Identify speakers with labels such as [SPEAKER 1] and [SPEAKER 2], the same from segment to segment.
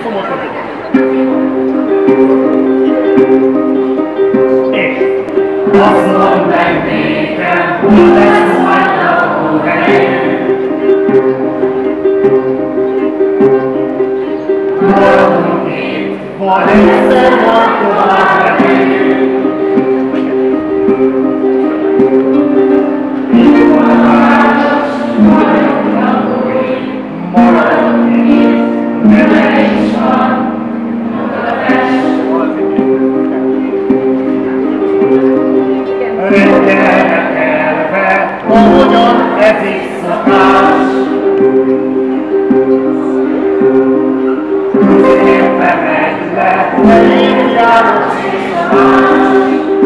[SPEAKER 1] Azt mondd meg nékem, hol lesz majd lakóhelyünk. Maradunk itt, vagy egyszer majd tovább megyünk. Itt van a város, vagyunk lakói, maradunk itt, neve is van, Budapest. Reggelre kelve, ahogyan ez is szokás. Középbe megy le, elég járos és a más.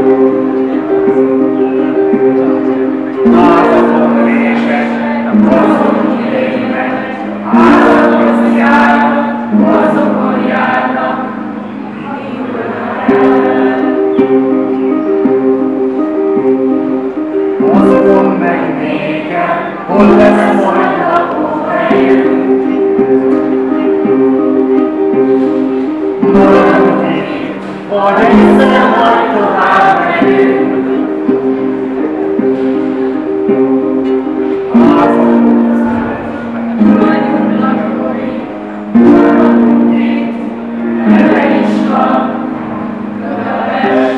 [SPEAKER 1] Házakon lépek, azon lépek, házakhoz járnak, azokon járnak, azokon meg nékem, hol lesz majd lakóhelyünk. Maradunk itt, vagy egyszer majd tovább megyünk. Házakhoz vagyunk lakói, maradunk itt, neve is van, Budapest.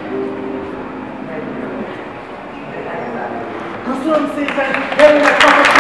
[SPEAKER 1] Köszönöm szépen,